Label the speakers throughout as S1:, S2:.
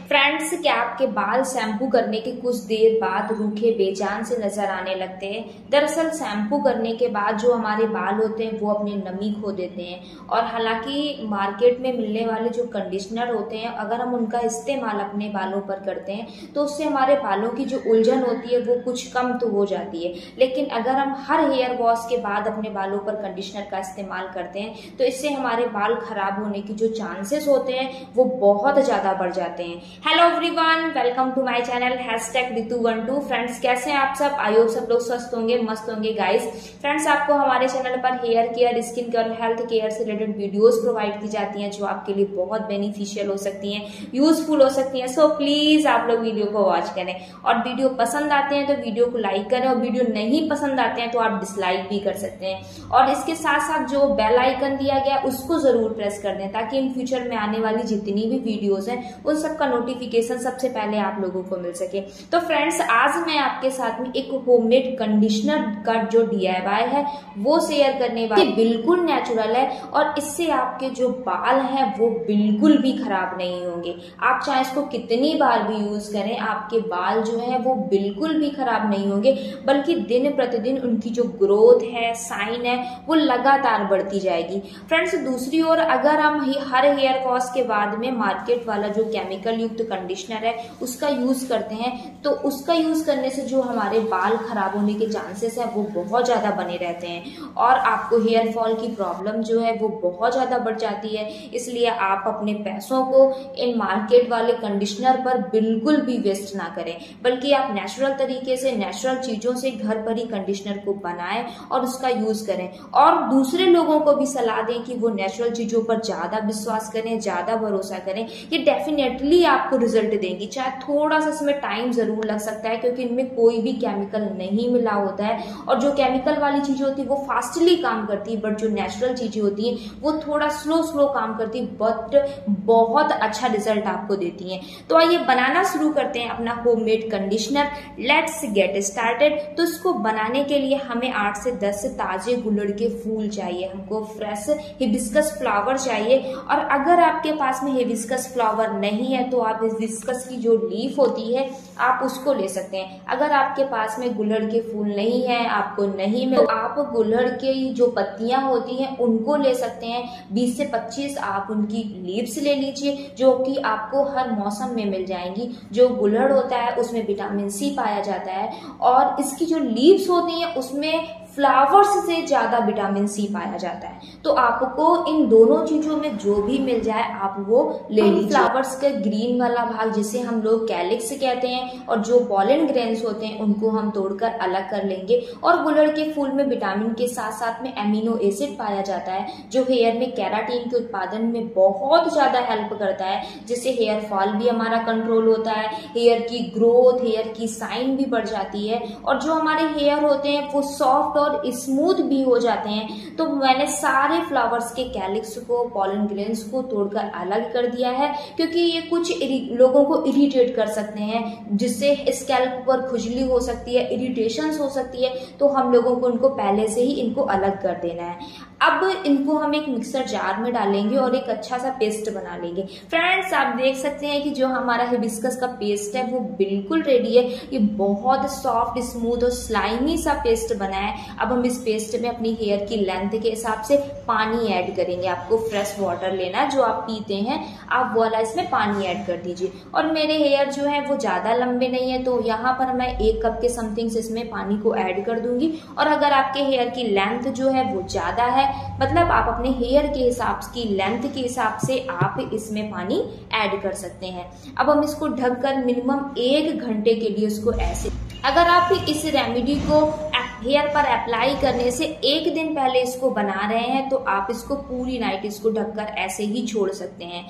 S1: Friends, क्या आपके बाल शैम्पू करने के कुछ देर बाद रूखे बेजान से नजर आने लगते हैं? दरअसल शैम्पू करने के बाद जो हमारे बाल होते हैं वो अपनी नमी खो देते हैं। और हालांकि मार्केट में मिलने वाले जो कंडीशनर होते हैं, अगर हम उनका इस्तेमाल अपने बालों पर करते हैं तो उससे हमारे बालों की जो उलझन होती है वो कुछ कम तो हो जाती है। लेकिन अगर हम हर हेयर वॉश के बाद अपने बालों पर कंडीशनर का इस्तेमाल करते हैं तो इससे हमारे बाल खराब होने की जो चांसेस होते हैं वो बहुत ज्यादा बढ़ जाते हैं। Hello everyone, welcome to my channel #ritu12। Friends, कैसे हैं आप सब? आई होप सब लोग स्वस्थ होंगे, मस्त होंगे गाइस। फ्रेंड्स, आपको हमारे चैनल पर hair care, skin care, health care से रिलेटेड वीडियोस प्रोवाइड की जाती हैं जो आपके लिए बहुत बेनिफिशियल हो सकती हैं, यूजफुल हो सकती हैं। सो प्लीज आप लोग वीडियो को वॉच करें, और वीडियो पसंद आते हैं तो वीडियो को लाइक करें, और वीडियो नहीं पसंद आते हैं तो आप डिसलाइक भी कर सकते हैं। और इसके साथ साथ जो बेल आइकन दिया गया उसको जरूर प्रेस कर दें ताकि इन फ्यूचर में आने वाली जितनी भी वीडियोस हैं उन सबका नोटिफिकेशन सबसे पहले आप लोगों को मिल सके। तो फ्रेंड्स, आज मैं आपके साथ में एक होममेड कंडीशनर का जो DIY है वो शेयर करने वाली। बिल्कुल नेचुरल है और इससे आपके जो बाल हैं वो बिल्कुल भी खराब नहीं होंगे। आप चाहे इसको कितनी बार भी यूज करें, आपके बाल जो है वो बिल्कुल भी खराब नहीं होंगे, बल्कि दिन प्रतिदिन उनकी जो ग्रोथ है, साइन है, वो लगातार बढ़ती जाएगी। फ्रेंड्स, दूसरी ओर अगर हम हर हेयर वॉश के बाद में मार्केट वाला जो केमिकल युक्त कंडीशनर है उसका यूज करते हैं तो उसका यूज करने से जो हमारे बाल खराब होने के चांसेस है वो बहुत ज्यादा बने रहते हैं, और आपको हेयर फॉल की प्रॉब्लम जो है वो बहुत ज्यादा बढ़ जाती है। इसलिए आप अपने पैसों को इन मार्केट वाले कंडीशनर पर बिल्कुल भी वेस्ट ना करें, बल्कि आप नेचुरल तरीके से, नेचुरल चीजों से घर पर ही कंडीशनर को बनाएं और उसका यूज करें। और दूसरे लोगों को भी सलाह दें कि वो नेचुरल चीजों पर ज्यादा विश्वास करें, ज्यादा भरोसा करें। ये डेफिनेटली आपको रिजल्ट देंगी, चाहे थोड़ा सा इसमें टाइम जरूर लग सकता है क्योंकि इनमें कोई भी केमिकल नहीं मिला होता है। और जो केमिकल वाली चीजें होती है वो फास्टली काम करती है, बट जो नेचुरल चीजें होती हैं वो थोड़ा स्लो काम करती है, बट बहुत अच्छा रिजल्ट आपको देती हैं। तो आइए बनाना शुरू करते हैं अपना homemade conditioner. Let's get started. तो इसको बनाने के लिए हमें 8 से 10 ताजे गुलड़ के फूल चाहिए, हमको फ्रेश हिबिस्कस फ्लावर चाहिए। और अगर आपके पास में हिबिस्कस फ्लावर नहीं है तो आप हिबिस्कस की जो लीफ होती है आप उसको ले सकते हैं। अगर आपके पास में गुलड़ के फूल नहीं है, आपको नहीं मिले, तो आप गुलड़ के जो पत्तियां होती हैं उनको ले सकते हैं। 20 से 25 आप उनकी लीव्स ले लीजिए जो कि आपको हर मौसम में मिल जाएंगी। जो गुलड़ होता है उसमें विटामिन C पाया जाता है, और इसकी जो लीव्स होती हैं उसमें फ्लावर्स से ज्यादा विटामिन C पाया जाता है। तो आपको इन दोनों चीजों में जो भी मिल जाए आप वो ले लीजिए। फ्लावर्स के ग्रीन वाला भाग जिसे हम लोग कैलिक्स कहते हैं, और जो पॉलन ग्रेन्स होते हैं उनको हम तोड़कर अलग कर लेंगे। और गुलड़ के फूल में विटामिन के साथ साथ में एमिनो एसिड पाया जाता है जो हेयर में केराटिन के उत्पादन में बहुत ज्यादा हेल्प करता है, जिससे हेयर फॉल भी हमारा कंट्रोल होता है, हेयर की ग्रोथ, हेयर की साइन भी बढ़ जाती है, और जो हमारे हेयर होते हैं वो सॉफ्ट और स्मूथ भी हो जाते हैं। तो मैंने सारे फ्लावर्स के कैलिक्स को, पॉलन ग्रेन्स को तोड़कर अलग कर दिया है क्योंकि ये कुछ लोगों को इरिटेट कर सकते हैं, जिससे स्कैल्प पर खुजली हो सकती है, इरिटेशंस हो सकती है। तो हम लोगों को इनको पहले से ही इनको अलग कर देना है। अब इनको हम एक मिक्सर जार में डालेंगे और एक अच्छा सा पेस्ट बना लेंगे। फ्रेंड्स, आप देख सकते हैं कि जो हमारा हिबिस्कस का पेस्ट है वो बिल्कुल रेडी है। ये बहुत सॉफ्ट, स्मूथ और स्लाइमी सा पेस्ट बना है। अब हम इस पेस्ट में अपनी हेयर की लेंथ के हिसाब से पानी ऐड करेंगे। आपको फ्रेश वाटर लेना, जो आप पीते हैं आप वो वाला इसमें पानी ऐड कर दीजिए। और मेरे हेयर जो है वो ज्यादा लंबे नहीं है तो यहाँ पर मैं 1 कप के समथिंग इसमें पानी को ऐड कर दूंगी। और अगर आपके हेयर की लेंथ जो है वो ज्यादा है, मतलब आप अपने हेयर के हिसाब की लेंथ के हिसाब से आप इसमें पानी ऐड कर सकते हैं। अब हम इसको ढककर मिनिमम 1 घंटे के लिए इसको ऐसे, अगर आप इस रेमेडी को हेयर पर अप्लाई करने से 1 दिन पहले इसको बना रहे हैं तो आप इसको पूरी नाइट इसको ढककर ऐसे ही छोड़ सकते हैं,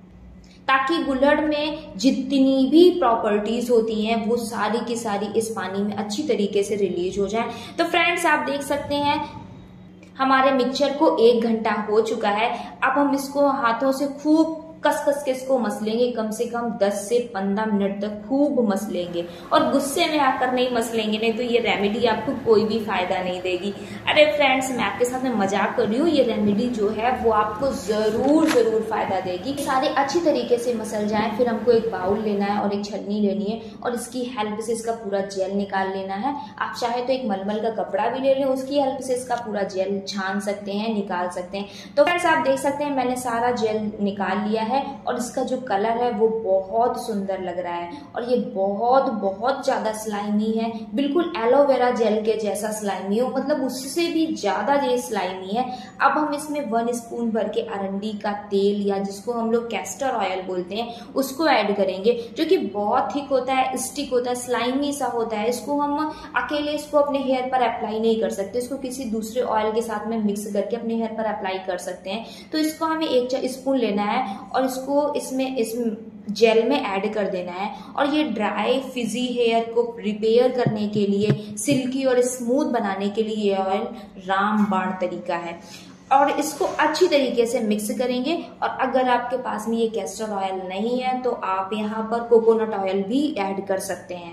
S1: ताकि गुलड़ में जितनी भी प्रॉपर्टीज होती हैं वो सारी की सारी इस पानी में अच्छी तरीके से रिलीज हो जाए। तो फ्रेंड्स, आप देख सकते हैं हमारे मिक्सचर को 1 घंटा हो चुका है। अब हम इसको हाथों से खूब कस कस के इसको मसलेंगे, कम से कम 10 से 15 मिनट तक खूब मसलेंगे। और गुस्से में आकर नहीं मसलेंगे, नहीं तो ये रेमेडी आपको कोई भी फायदा नहीं देगी। अरे फ्रेंड्स, मैं आपके साथ में मजाक कर रही हूँ, ये रेमेडी जो है वो आपको जरूर फायदा देगी। सारे अच्छी तरीके से मसल जाए, फिर हमको एक बाउल लेना है और एक छन्नी लेनी है और इसकी हेल्प से इसका पूरा जेल निकाल लेना है। आप चाहे तो एक मलमल का कपड़ा भी ले लें, उसकी हेल्प से इसका पूरा जेल छान सकते हैं, निकाल सकते हैं। तो फ्रेंड्स आप देख सकते हैं मैंने सारा जेल निकाल लिया है और इसका जो कलर है वो बहुत सुंदर लग रहा है और ये बहुत ज्यादा स्लाइमी है, बिल्कुल एलोवेरा जेल के जैसा स्लाइमी हो, मतलब उससे भी ज्यादा ये स्लाइमी है। अब हम इसमें 1 स्पून भर के अरंडी का तेल या जिसको हम लोग कैस्टर ऑयल बोलते हैं उसको ऐड करेंगे, जो कि बहुत थिक होता है, स्टिक होता है, स्लाइमी सा होता है। इसको हम अकेले इसको अपने हेयर पर अप्लाई नहीं कर सकते, इसको किसी दूसरे ऑयल के साथ में मिक्स करके अपने हेयर पर अप्लाई कर सकते हैं। तो इसको हमें 1 स्पून लेना है और इसको इसमें इस जेल में ऐड कर देना है और ये ड्राई फिजी हेयर को रिपेयर करने के लिए, सिल्की और स्मूथ बनाने के लिए ये ऑयल रामबाण तरीका है। और इसको अच्छी तरीके से मिक्स करेंगे और अगर आपके पास में ये कैस्टर ऑयल नहीं है तो आप यहाँ पर कोकोनट ऑयल भी ऐड कर सकते हैं।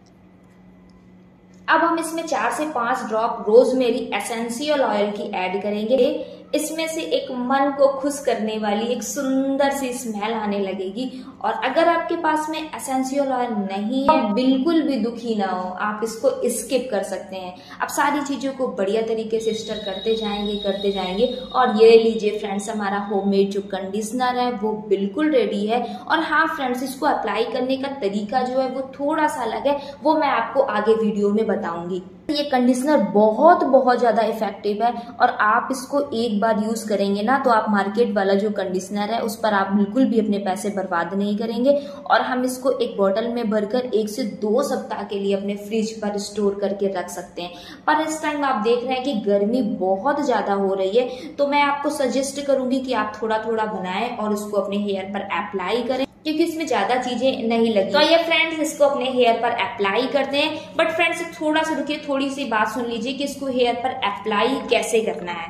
S1: अब हम इसमें 4 से 5 ड्रॉप रोजमेरी एसेंशियल ऑयल की ऐड करेंगे। इसमें से एक मन को खुश करने वाली एक सुंदर सी स्मेल आने लगेगी। और अगर आपके पास में एसेंशियल ऑयल नहीं है, बिल्कुल भी दुखी ना हो, आप इसको स्किप कर सकते हैं। अब सारी चीजों को बढ़िया तरीके से स्टर करते जाएंगे और ये लीजिए फ्रेंड्स, हमारा होममेड जो कंडीशनर है वो बिल्कुल रेडी है। और हाँ फ्रेंड्स, इसको अप्लाई करने का तरीका जो है वो थोड़ा सा अलग है, वो मैं आपको आगे वीडियो में बताऊंगी। ये कंडीशनर बहुत ज्यादा इफेक्टिव है और आप इसको एक बार यूज करेंगे ना तो आप मार्केट वाला जो कंडीशनर है उस पर आप बिल्कुल भी अपने पैसे बर्बाद नहीं करेंगे। और हम इसको एक बोतल में भरकर 1 से 2 सप्ताह के लिए अपने फ्रिज पर स्टोर करके रख सकते हैं। पर इस टाइम आप देख रहे हैं कि गर्मी बहुत ज्यादा हो रही है, तो मैं आपको सजेस्ट करूंगी कि आप थोड़ा बनाएं और उसको अपने हेयर पर अप्लाई करें, क्योंकि इसमें ज्यादा चीजें नहीं लगी। तो ये फ्रेंड्स, इसको अपने हेयर पर अप्लाई करते हैं। बट फ्रेंड्स थोड़ा सा रुकिए, थोड़ी सी बात सुन लीजिए कि इसको हेयर पर अप्लाई कैसे करना है।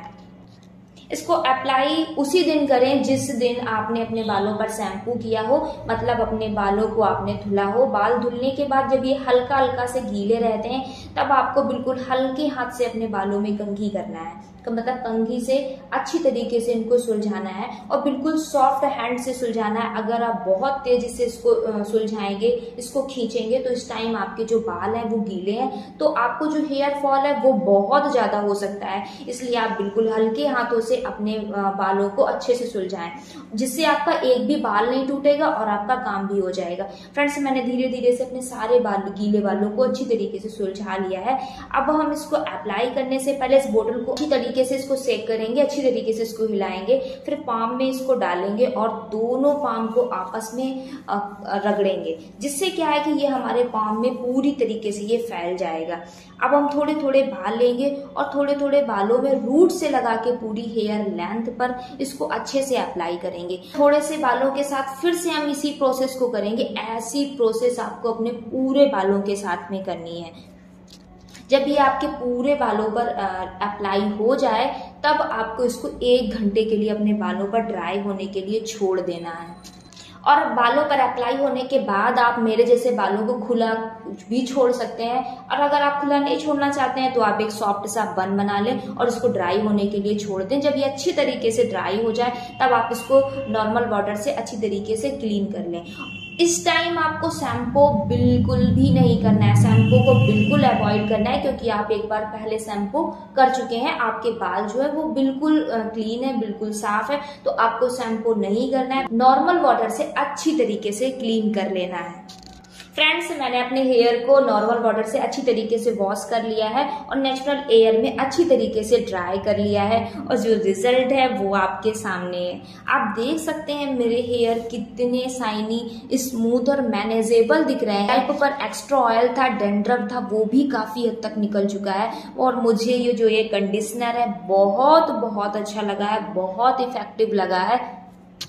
S1: इसको अप्लाई उसी दिन करें जिस दिन आपने अपने बालों पर शैम्पू किया हो, मतलब अपने बालों को आपने धुला हो। बाल धुलने के बाद जब ये हल्का से गीले रहते हैं तब आपको बिल्कुल हल्के हाथ से अपने बालों में कंघी करना है, मतलब कंघी से अच्छी तरीके से इनको सुलझाना है और बिल्कुल सॉफ्ट हैंड से सुलझाना है। अगर आप बहुत तेजी से इसको सुलझाएंगे, इसको खींचेंगे तो इस टाइम आपके जो बाल हैं वो गीले हैं, तो आपको जो हेयर फॉल है वो बहुत ज्यादा हो सकता है। इसलिए आप बिल्कुल हल्के हाथों से अपने बालों को अच्छे से सुलझाएं, जिससे आपका एक भी बाल नहीं टूटेगा और आपका काम भी हो जाएगा। फ्रेंड्स, मैंने धीरे से अपने सारे गीले बालों को अच्छी तरीके से सुलझा लिया है। अब हम इसको अप्लाई करने से पहले इस बोतल को अच्छी तरीके से इसको सेक करेंगे, अच्छी तरीके से इसको हिलाएंगे, फिर पाम में इसको डालेंगे और दोनों पाम को आपस में रगड़ेंगे, जिससे क्या है कि ये हमारे पाम में पूरी तरीके से ये फैल जाएगा। अब हम थोड़े बाल लेंगे और थोड़े बालों में रूट से लगा के पूरी हेयर लेंथ पर इसको अच्छे से अप्लाई करेंगे। थोड़े से बालों के साथ फिर से हम इसी प्रोसेस को करेंगे। ऐसी प्रोसेस आपको अपने पूरे बालों के साथ में करनी है। जब ये आपके पूरे बालों पर अप्लाई हो जाए तब आपको इसको 1 घंटे के लिए अपने बालों पर ड्राई होने के लिए छोड़ देना है। और बालों पर अप्लाई होने के बाद आप मेरे जैसे बालों को खुला भी छोड़ सकते हैं, और अगर आप खुला नहीं छोड़ना चाहते हैं तो आप एक सॉफ्ट सा बन बना लें और इसको ड्राई होने के लिए छोड़ दें। जब ये अच्छी तरीके से ड्राई हो जाए तब आप इसको नॉर्मल वाटर से अच्छी तरीके से क्लीन कर लें। इस टाइम आपको शैम्पू बिल्कुल भी नहीं करना है, शैम्पू को बिल्कुल अवॉइड करना है, क्योंकि आप एक बार पहले शैम्पू कर चुके हैं, आपके बाल जो है वो बिल्कुल क्लीन है, बिल्कुल साफ है, तो आपको शैम्पू नहीं करना है। नॉर्मल वाटर से अच्छी तरीके से क्लीन कर लेना है। फ्रेंड्स, मैंने अपने हेयर को नॉर्मल वाटर से अच्छी तरीके से वॉश कर लिया है और नेचुरल एयर में अच्छी तरीके से ड्राई कर लिया है, और जो रिजल्ट है वो आपके सामने है। आप देख सकते हैं मेरे हेयर कितने शाइनी, स्मूथ और मैनेजेबल दिख रहे हैं। हेल्प पर एक्स्ट्रा ऑयल था, डेंड्रफ था, वो भी काफी हद तक निकल चुका है। और मुझे ये कंडीशनर है बहुत अच्छा लगा है, बहुत इफेक्टिव लगा है।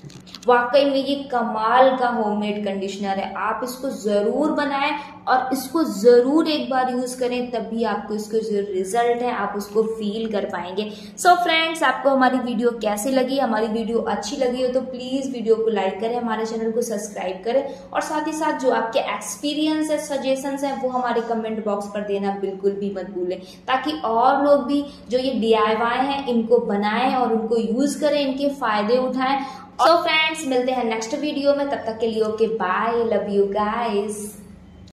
S1: वाकई में ये कमाल का होममेड कंडीशनर है। आप इसको जरूर बनाएं और इसको जरूर एक बार यूज करें, तभी आपको इसको जो रिजल्ट है आप उसको फील कर पाएंगे। सो फ्रेंड्स, आपको हमारी वीडियो कैसी लगी? हमारी वीडियो अच्छी लगी हो तो प्लीज वीडियो को लाइक करें, हमारे चैनल को सब्सक्राइब करें और साथ ही साथ जो आपके एक्सपीरियंस है, सजेशंस है, वो हमारे कमेंट बॉक्स पर देना बिल्कुल भी मत भूलें, ताकि और लोग भी जो ये DIY हैं इनको बनाएं और उनको यूज करें, इनके फायदे उठाएं। सो फ्रेंड्स, मिलते हैं नेक्स्ट वीडियो में, तब तक के लिए okay bye, love you guys.